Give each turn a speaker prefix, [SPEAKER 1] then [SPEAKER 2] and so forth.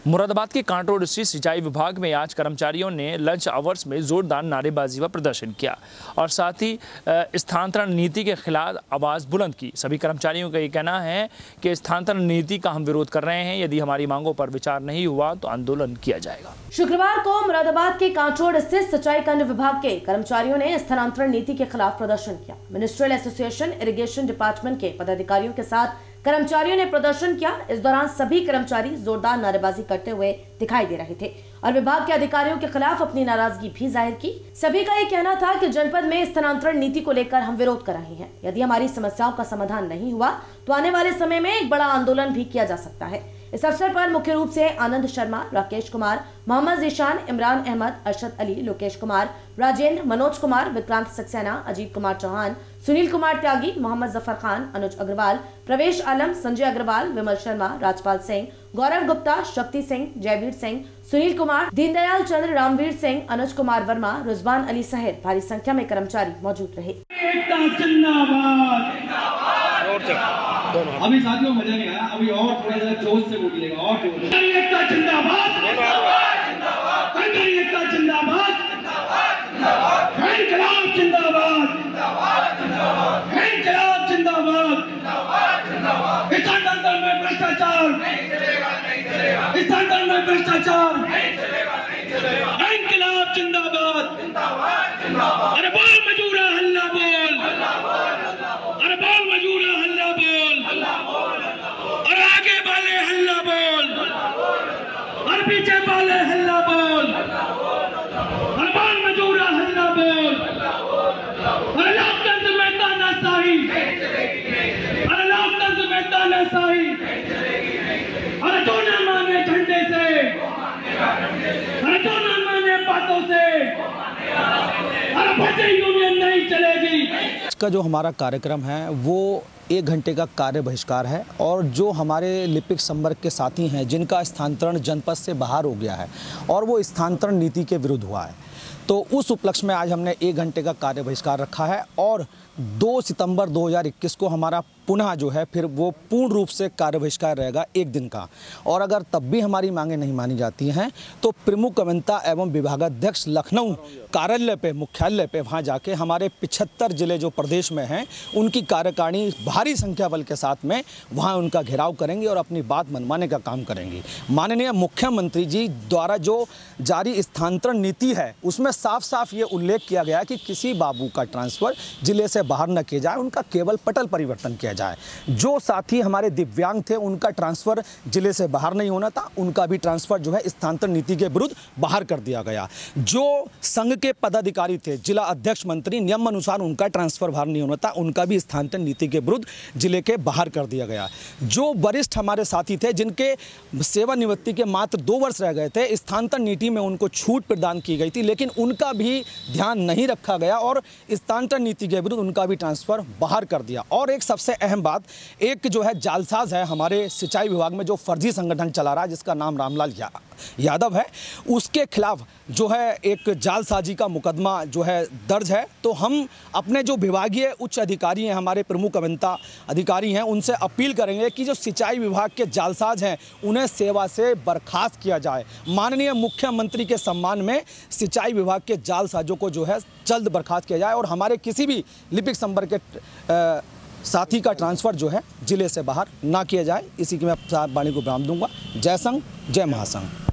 [SPEAKER 1] मुरादाबाद के can't road स्थित सिंचाई विभाग में आज कर्मचारियों ने लंच आवर्स में जोरदार नारेबाजी व प्रदर्शन किया और साथ ही स्थानांतरण नीति के खिलाफ आवाज़ बुलंद की। सभी कर्मचारियों का ये कहना है कि स्थानांतरण नीति का हम विरोध कर रहे हैं, यदि हमारी मांगों पर विचार नहीं हुआ तो आंदोलन किया जाएगा।
[SPEAKER 2] शुक्रवार को मुरादाबाद के कांट रोड स्थित सिंचाई खंड विभाग के कर्मचारियों ने स्थानांतरण नीति के खिलाफ प्रदर्शन किया। मिनिस्ट्रियल एसोसिएशन इरिगेशन डिपार्टमेंट के पदाधिकारियों के साथ कर्मचारियों ने प्रदर्शन किया। इस दौरान सभी कर्मचारी जोरदार नारेबाजी करते हुए दिखाई दे रहे थे और विभाग के अधिकारियों के खिलाफ अपनी नाराजगी भी जाहिर की। सभी का ये कहना था कि जनपद में स्थानांतरण नीति को लेकर हम विरोध कर रहे हैं। यदि हमारी समस्याओं का समाधान नहीं हुआ तो आने वाले समय में एक बड़ा आंदोलन भी किया जा सकता है। इस अवसर पर मुख्य रूप से आनंद शर्मा, राकेश कुमार, मोहम्मद जीशान, इमरान अहमद, अरशद अली, लोकेश कुमार, राजेंद्र, मनोज कुमार, विक्रांत सक्सेना, अजीत कुमार चौहान, सुनील कुमार त्यागी, मोहम्मद जफर खान, अनुज अग्रवाल, प्रवेश आलम, संजय अग्रवाल, विमल शर्मा, राजपाल सिंह, गौरव गुप्ता, शक्ति सिंह, जयवीर सिंह, सुनील कुमार, दीनदयाल चंद्र, रामवीर सिंह, अनुज कुमार वर्मा, रुजवान अली सहित भारी संख्या में कर्मचारी मौजूद रहे।
[SPEAKER 3] अभी साथियों मजा नहीं आया, अभी और थोड़ा सा जोश से बोलिएगा और जोश। एकता जिंदाबाद, एकता जिंदाबाद, इनकलाब जिंदाबाद, इनकलाब जिंदाबाद। स्थानांतरण में भ्रष्टाचार, स्थानांतरण में भ्रष्टाचार, इनकलाब जिंदाबाद। अरे बोल मजूरा हल्ला बोल, अरे बोल मजूरा हल्ला बोल, और आगे वाले हल्ला बोल, और पीछे वाले हल्ला बोल, और बोल मजूरा हल्ला बोल। अरे लोकतंत्र में तानाशाही, अरे लोकतंत्र में तानाशाही, अरे जो ना माने झंडे से, अरे जो ना माने बातों से, अरे बच्चे यूनियन नहीं चलेगी।
[SPEAKER 4] इसका जो हमारा कार्यक्रम है वो 1 घंटे का कार्य बहिष्कार है और जो हमारे लिपिक संवर्ग के साथी हैं जिनका स्थानांतरण जनपद से बाहर हो गया है और वो स्थानांतरण नीति के विरुद्ध हुआ है, तो उस उपलक्ष्य में आज हमने 1 घंटे का कार्य बहिष्कार रखा है और 2 सितंबर 2021 को हमारा पुनः जो है फिर वो पूर्ण रूप से कार्य बहिष्कार रहेगा 1 दिन का। और अगर तब भी हमारी मांगें नहीं मानी जाती हैं तो प्रमुख अभियंता एवं विभागाध्यक्ष लखनऊ कार्यालय पे, मुख्यालय पे वहाँ जाके हमारे 75 जिले जो प्रदेश में हैं उनकी कार्यकारिणी भारी संख्या बल के साथ में वहाँ उनका घेराव करेंगे और अपनी बात मनवाने का काम करेंगे। माननीय मुख्यमंत्री जी द्वारा जो जारी स्थानांतरण नीति है उसमें साफ साफ ये उल्लेख किया गया कि किसी बाबू का ट्रांसफ़र जिले से बाहर न किया जाए, उनका केवल पटल परिवर्तन किया जाए। जो साथी हमारे दिव्यांग थे उनका ट्रांसफ़र जिले से बाहर नहीं होना था, उनका भी ट्रांसफ़र जो है स्थानांतरण नीति के विरुद्ध बाहर कर दिया गया। जो संघ के पदाधिकारी थे, जिला अध्यक्ष मंत्री, नियम अनुसार उनका ट्रांसफ़र बाहर नहीं होना था, उनका भी स्थानांतरण नीति के विरुद्ध जिले के बाहर कर दिया गया। जो वरिष्ठ हमारे साथी थे जिनके सेवानिवृत्ति के मात्र 2 वर्ष रह गए थे, स्थानांतरण नीति में उनको छूट प्रदान की गई थी लेकिन उनका भी ध्यान नहीं रखा गया और स्थानांतरण नीति के विरुद्ध उनका भी ट्रांसफ़र बाहर कर दिया। और एक सबसे अहम बात, एक जो है जालसाज है हमारे सिंचाई विभाग में जो फर्जी संगठन चला रहा है जिसका नाम रामलाल यादव है, उसके खिलाफ जो है एक जालसाजी का मुकदमा जो है दर्ज है। तो हम अपने जो विभागीय उच्च अधिकारी हैं, हमारे प्रमुख अभियंता अधिकारी हैं, उनसे अपील करेंगे कि जो सिंचाई विभाग के जालसाज हैं उन्हें सेवा से बर्खास्त किया जाए। माननीय मुख्यमंत्री के सम्मान में सिंचाई विभाग के जालसाजों को जो है जल्द बर्खास्त किया जाए और हमारे किसी भी लिपिक संवर्ग के साथी का ट्रांसफ़र जो है जिले से बाहर ना किया जाए। इसी की मैं वाणी को विराम दूंगा। जय संघ, जय महासंघ।